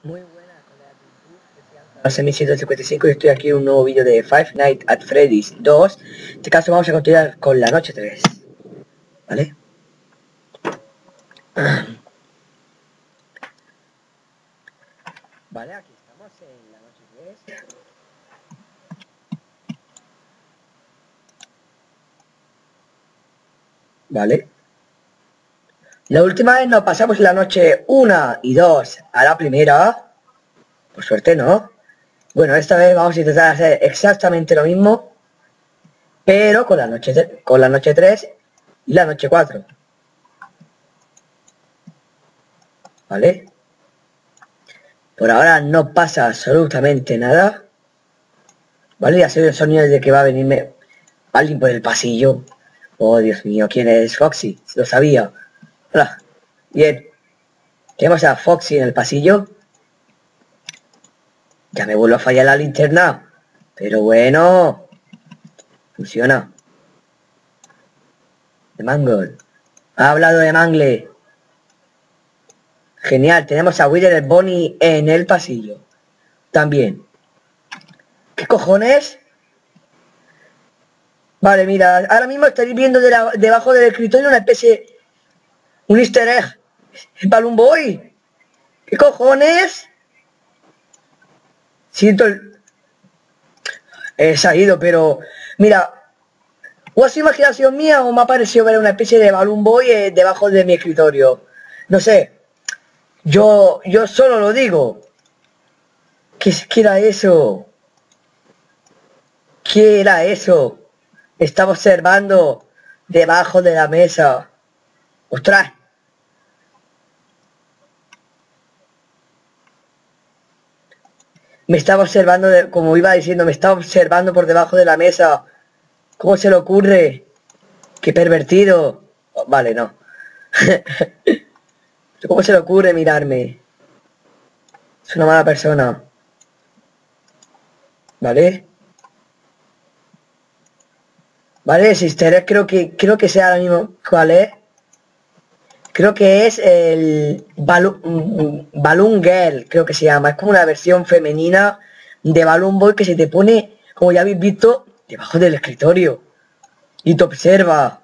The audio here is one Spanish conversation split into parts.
Muy buenas, colegas. Soy 155 y estoy aquí en un nuevo vídeo de Five Nights at Freddy's 2. En este caso vamos a continuar con la noche 3. ¿Vale? Vale, aquí estamos en la noche 3. Vale. La última vez nos pasamos la noche 1 y 2 a la primera. Por suerte, ¿no? Bueno, esta vez vamos a intentar hacer exactamente lo mismo, pero con la noche 3 y la noche 4. ¿Vale? Por ahora no pasa absolutamente nada. ¿Vale? Ya sé el sonido de que va a venirme alguien por el pasillo. Oh, Dios mío, ¿quién es? Foxy, lo sabía. Hola. Bien. Tenemos a Foxy en el pasillo. Ya me vuelvo a fallar la linterna. Pero bueno. Funciona. De Mangle. Ha hablado de Mangle. Genial, tenemos a Wither el Bonnie en el pasillo. También. ¿Qué cojones? Vale, mira, ahora mismo estaréis viendo debajo del escritorio una especie... Un easter egg. Balloon Boy. ¿Qué cojones? Siento el... He salido, pero... Mira... ¿O ha sido imaginación mía o me ha parecido ver una especie de Balloon Boy debajo de mi escritorio? No sé. Yo solo lo digo. ¿Qué era eso? ¿Qué era eso? Estaba observando debajo de la mesa. ¡Ostras! Me estaba observando, como iba diciendo, me estaba observando por debajo de la mesa. ¿Cómo se le ocurre? ¡Qué pervertido! Oh, vale, no. ¿Cómo se le ocurre mirarme? Es una mala persona. ¿Vale? Vale, Sister, creo que sea ahora mismo. ¿Cuál es? Creo que es el Balloon Girl, creo que se llama. Es como una versión femenina de Balloon Boy que se te pone, como ya habéis visto, debajo del escritorio. Y te observa.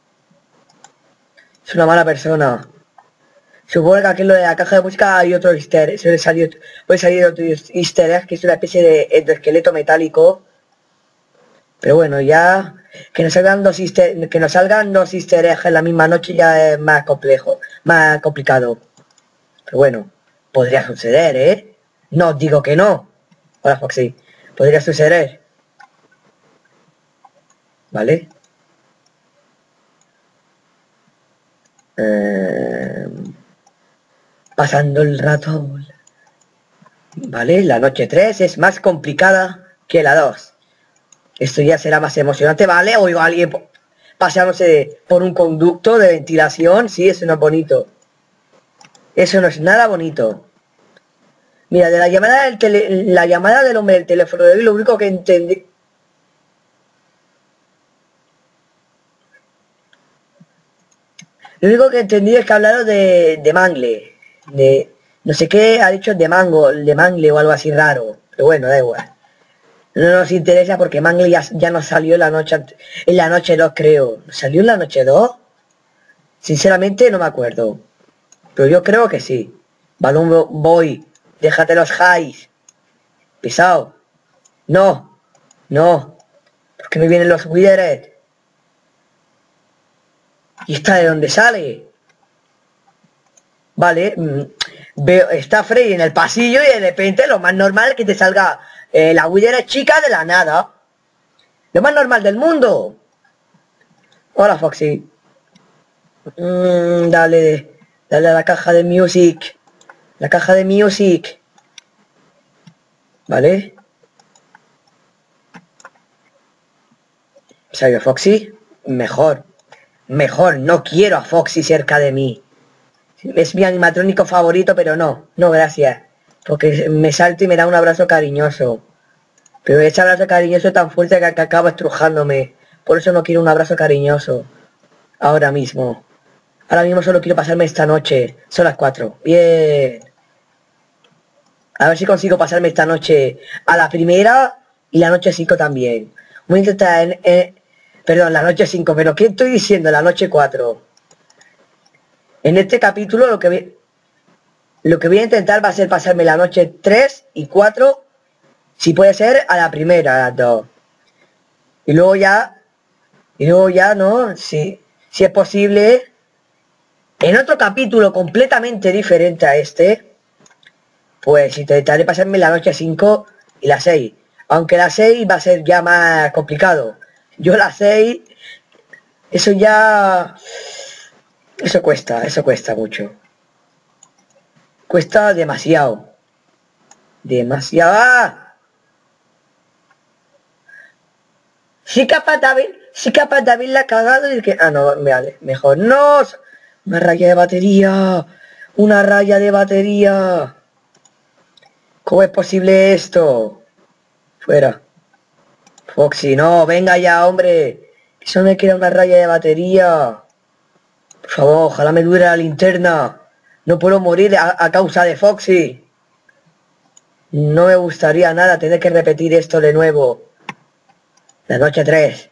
Es una mala persona. Supongo que aquí en lo de la caja de música hay otro easter egg. Puede salir otro easter egg, que es una especie de esqueleto metálico. Pero bueno, ya que nos salgan dos easter eggs en la misma noche ya es más complejo, más complicado. Pero bueno, podría suceder, ¿eh? No os digo que no. Hola, Foxy. Podría suceder. ¿Vale? Pasando el rato. ¿Vale? La noche 3 es más complicada que la 2. Esto ya será más emocionante, ¿vale? Oigo a alguien paseándose por un conducto de ventilación. Sí, eso no es bonito. Eso no es nada bonito. Mira, de la llamada del hombre del teléfono de hoy, lo único que entendí... Lo único que entendí es que ha hablado de Mangle. De... No sé qué ha dicho de Mangle o algo así raro. Pero bueno, da igual. No nos interesa porque Mangle ya nos salió en la noche 2, creo. ¿Salió en la noche 2? Sinceramente no me acuerdo. Pero yo creo que sí. Balloon Boy, déjate los highs. Pisao. No. No. ¿Por qué me vienen los Withered? ¿Y esta de dónde sale? Vale. Veo, está Freddy en el pasillo y de repente lo más normal es que te salga la Withered chica de la nada. Lo más normal del mundo. Hola, Foxy. Dale a la caja de music. La caja de music. ¿Vale? ¿Salió Foxy? Mejor. Mejor. No quiero a Foxy cerca de mí. Es mi animatrónico favorito, pero no. No, gracias. Porque me salto y me da un abrazo cariñoso. Pero ese abrazo cariñoso es tan fuerte que acaba estrujándome. Por eso no quiero un abrazo cariñoso. Ahora mismo. Ahora mismo solo quiero pasarme esta noche. Son las 4. Bien. A ver si consigo pasarme esta noche a la primera y la noche 5 también. Voy a intentar perdón, la noche 5, pero ¿qué estoy diciendo? La noche 4. En este capítulo lo que voy a intentar va a ser pasarme la noche 3 y 4, si puede ser, a la primera, a las 2. Y luego ya, ¿no? Si es posible, en otro capítulo completamente diferente a este, pues intentaré pasarme la noche 5 y la 6. Aunque la 6 va a ser ya más complicado. Yo la 6, eso ya... Eso cuesta mucho. Cuesta demasiado. Demasiado. ¡Ah! Sí capaz de haberla cagado y que... Ah, no, vale, mejor. ¡No! Una raya de batería. Una raya de batería. ¿Cómo es posible esto? Fuera. Foxy, no, venga ya, hombre. Eso me queda una raya de batería. Por favor, ojalá me dure la linterna. No puedo morir a causa de Foxy. No me gustaría nada tener que repetir esto de nuevo. La noche 3.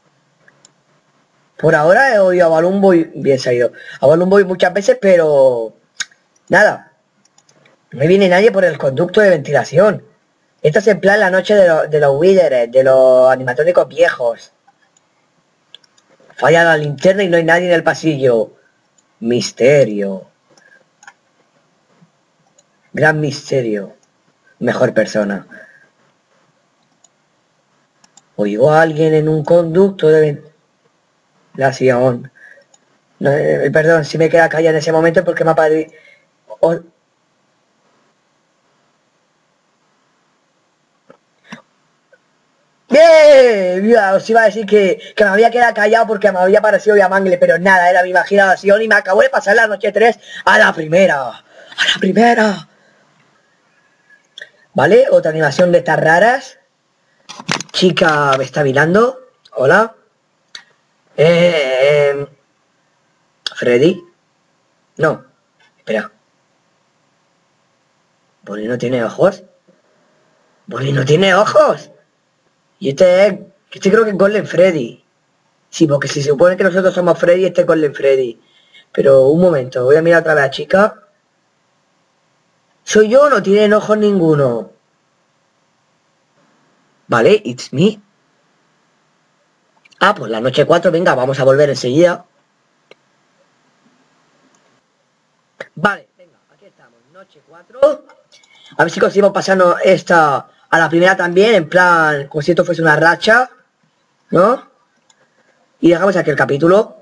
Por ahora he oído a Balloon Boy, bien salido, a Balloon Boy muchas veces, pero... Nada. No me viene nadie por el conducto de ventilación. Esto es en plan la noche de los Withers, de los animatrónicos viejos. Falla la linterna y no hay nadie en el pasillo. Misterio. Gran misterio. Mejor persona. Oigo a alguien en un conducto de ventilación. No, perdón, si me queda callado en ese momento porque me ha parecido... ¡Bien! Mira, os iba a decir que me había quedado callado porque me había parecido ya mangle, pero nada, era mi imaginación y me acabó de pasar la noche 3 a la primera. ¡A la primera! ¿Vale? Otra animación de estas raras. Chica me está mirando. Hola. Freddy. No. Espera. ¿Bolly no tiene ojos? ¿Bolly no tiene ojos? Y este creo que es Golden Freddy. Sí, porque si se supone que nosotros somos Freddy, este es Golden Freddy. Pero un momento, voy a mirar otra vez a la chica. ¿Soy yo o no tienen ojos ninguno? Vale, it's me. Ah, pues la noche 4, venga, vamos a volver enseguida. Vale, venga, aquí estamos, noche 4. A ver si conseguimos pasarnos esta a la primera también, en plan, como si esto fuese una racha, ¿no? Y dejamos aquí el capítulo.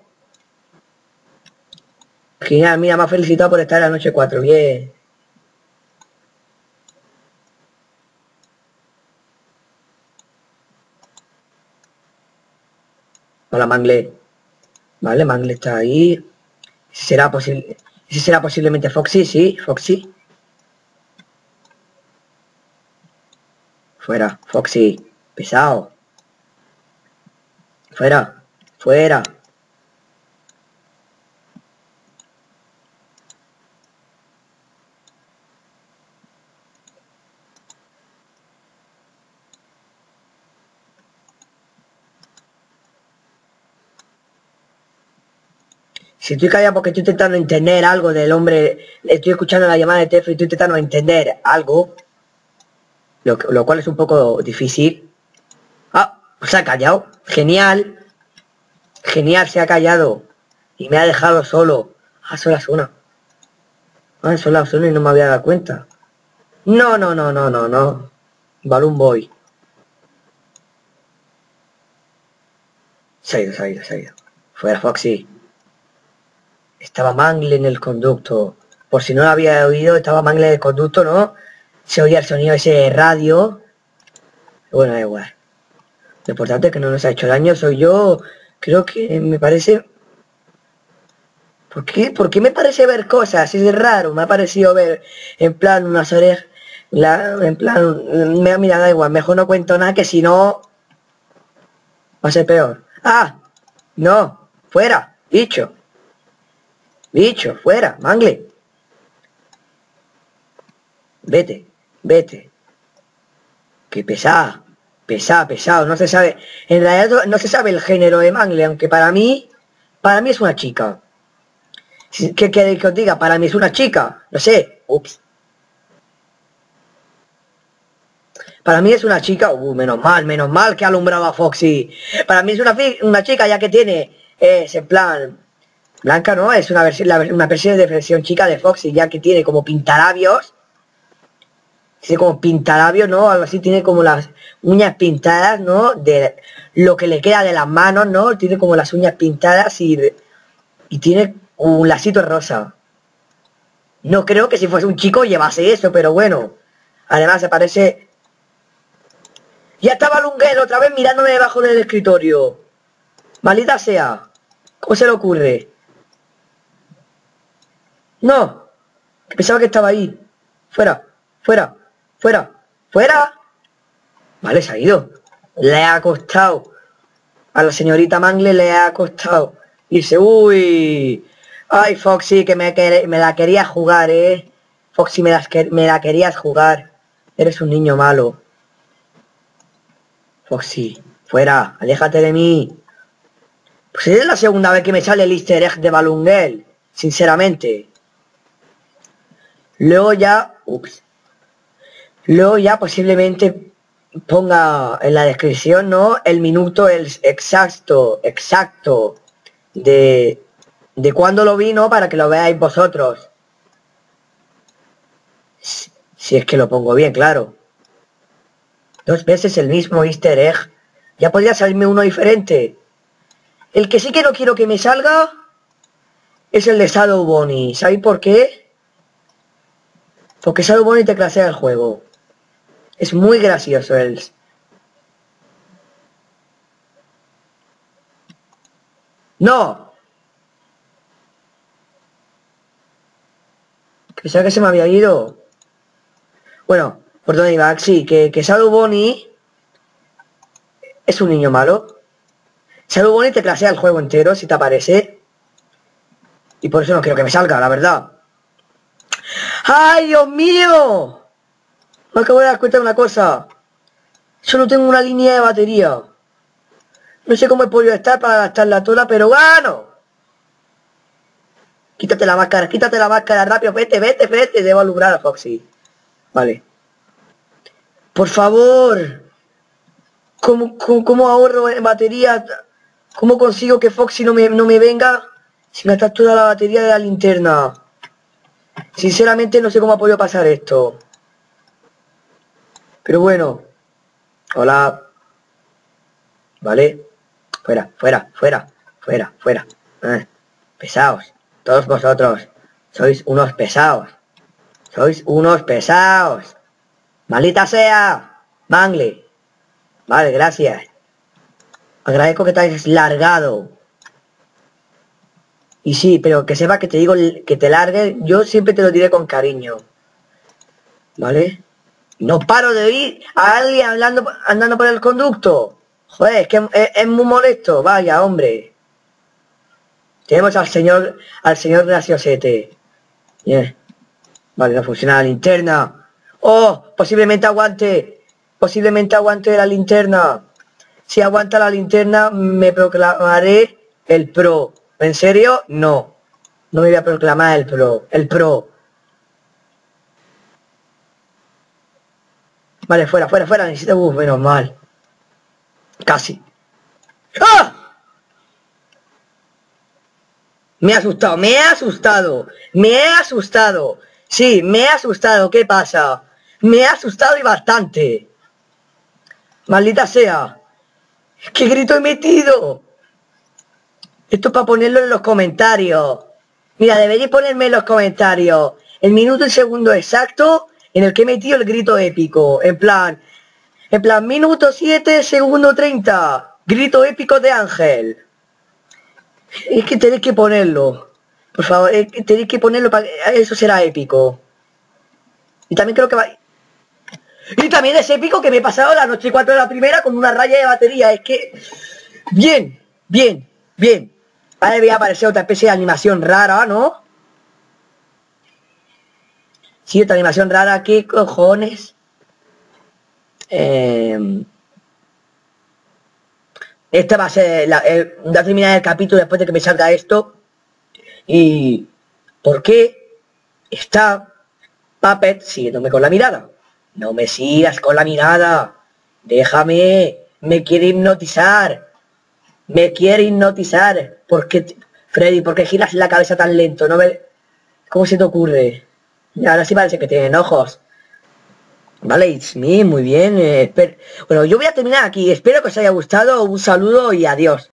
Genial, mira, me ha felicitado por estar en la noche 4, bien. Hola, Mangle. Vale, Mangle está ahí. ¿Será posible? ¿Ese será posiblemente Foxy? Sí, Foxy. Fuera, Foxy. Pesado. Fuera, fuera. Si estoy callado porque estoy intentando entender algo del hombre, estoy escuchando la llamada de teléfono y estoy intentando entender algo, lo cual es un poco difícil. Ah, se ha callado. Genial. Genial, se ha callado. Y me ha dejado solo. Ah, son las 1. Ah, son las 1 y no me había dado cuenta. No, no, no, no, no, no. Balloon Boy. Se ha ido, se ha ido, se ha ido. Fuera, Foxy. Estaba Mangle en el conducto. Por si no lo había oído, estaba Mangle en el conducto, ¿no? Se oía el sonido ese de radio. Bueno, da igual. Lo importante es que no nos ha hecho daño. Soy yo. Creo que me parece... ¿Por qué? ¿Por qué me parece ver cosas? Es raro. Me ha parecido ver en plan unas orejas... En plan... Mira, da igual. Mejor no cuento nada que si no... Va a ser peor. ¡Ah! No. Fuera. Bicho. Bicho. Fuera. Mangle. Vete. Vete. Que pesado, no se sabe, en realidad no se sabe el género de Mangle, aunque para mí es una chica. ¿Qué queréis que os diga? Para mí es una chica, no sé, ups. Para mí es una chica, menos mal que alumbraba a Foxy. Para mí es una chica ya que tiene, es en plan, blanca no, es una versión de versión chica de Foxy, ya que tiene como pintalabios. Tiene como pintalabios, ¿no? Algo así, tiene como las uñas pintadas, ¿no? De lo que le queda de las manos, ¿no? Tiene como las uñas pintadas y tiene un lacito rosa. No creo que si fuese un chico llevase eso, pero bueno. Además se parece... Ya estaba Lunguel otra vez mirándome debajo del escritorio. Maldita sea. ¿Cómo se le ocurre? No. Que pensaba que estaba ahí. Fuera. Vale, se ha ido. Le ha costado. A la señorita Mangle le ha costado. Dice, uy. Ay, Foxy, que me la querías jugar, ¿eh? Foxy, me la querías jugar. Eres un niño malo. Foxy, fuera, aléjate de mí. Pues es la segunda vez que me sale el easter egg de Balungel, sinceramente. Luego ya... Ups. Luego ya posiblemente ponga en la descripción, ¿no? El minuto exacto de cuando lo vi, ¿no? Para que lo veáis vosotros. Si es que lo pongo bien, claro. 2 veces el mismo easter egg. Ya podría salirme uno diferente. El que sí que no quiero que me salga es el de Shadow Bonnie. ¿Sabéis por qué? Porque Shadow Bonnie te clasea el juego. Es muy gracioso él. ¡No! Pensaba que se me había ido. Bueno, por dónde iba. Sí, que Shadow Bonnie es un niño malo. Shadow Bonnie te clasea el juego entero, si te aparece. Y por eso no quiero que me salga, la verdad. ¡Ay, Dios mío! Me acabo de dar cuenta de una cosa. Solo tengo una línea de batería. No sé cómo he podido estar para gastarla toda, pero gano. Quítate la máscara rápido, vete, debo alumbrar a Foxy. Vale. Por favor. ¿Cómo ahorro en batería? ¿Cómo consigo que Foxy no me venga sin gastar toda la batería de la linterna? Sinceramente no sé cómo ha podido pasar esto. Pero bueno. Hola. Vale. Fuera. Pesados. Todos vosotros. Sois unos pesados. Maldita sea. Mangle. Vale, gracias. Agradezco que te hayas largado. Y sí, pero que sepa que te digo que te largues. Yo siempre te lo diré con cariño. ¿Vale? No paro de oír a alguien andando por el conducto. Joder, es que es muy molesto. Vaya, hombre. Tenemos al señor graciosete. Bien. Vale, no funciona la linterna. Oh, posiblemente aguante la linterna. Si aguanta la linterna, me proclamaré el pro. ¿En serio? No. No me voy a proclamar el pro. Vale, fuera. Necesito... menos mal. Casi. ¡Ah! Me he asustado. Sí, me he asustado. ¿Qué pasa? Me he asustado y bastante. Maldita sea. ¿Qué grito he metido? Esto es para ponerlo en los comentarios. Mira, deberéis ponerme en los comentarios el minuto y segundo exacto en el que he metido el grito épico. En plan, minuto 7, segundo 30. Grito épico de Ángel. Es que tenéis que ponerlo. Por favor, tenéis que ponerlo para que eso será épico. Y también creo que va... Y también es épico que me he pasado la noche 4 de la primera con una raya de batería. Es que... Bien. Ahora voy a aparecer otra especie de animación rara, ¿no? Sí, otra animación rara. ¿Qué cojones? Esta va a ser voy a terminar el capítulo después de que me salga esto. ¿Y por qué está Puppet siguiéndome con la mirada? No me sigas con la mirada. Déjame. Me quiere hipnotizar. Me quiere hipnotizar. ¿Por qué, Freddy, por qué giras la cabeza tan lento? ¿No me... ¿Cómo se te ocurre? Ahora sí parece que tienen ojos. Vale, it's me, muy bien. Bueno, yo voy a terminar aquí. Espero que os haya gustado. Un saludo y adiós.